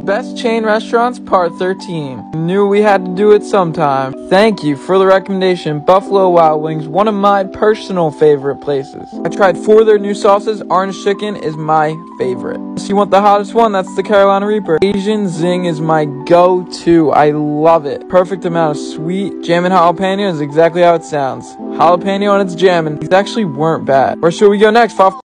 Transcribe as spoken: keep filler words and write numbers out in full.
Best Chain Restaurants, Part thirteen. Knew we had to do it sometime. Thank you for the recommendation. Buffalo Wild Wings, one of my personal favorite places. I tried four of their new sauces. Orange chicken is my favorite. So you want the hottest one? That's the Carolina Reaper. Asian Zing is my go-to. I love it. Perfect amount of sweet. Jammin' jalapeno is exactly how it sounds. Jalapeno and it's jammin'. These actually weren't bad. Where should we go next, Faf?